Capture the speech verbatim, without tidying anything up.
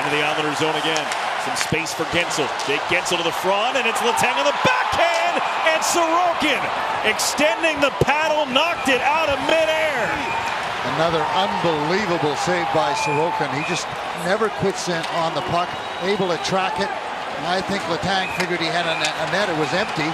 Into the Islander zone again. Some space for Gensel. Big Gensel to the front, and it's Letang on the backhand, and Sorokin extending the paddle, knocked it out of midair. Another unbelievable save by Sorokin. He just never quits in on the puck, able to track it. I think Letang figured he had a net, a net. It was empty.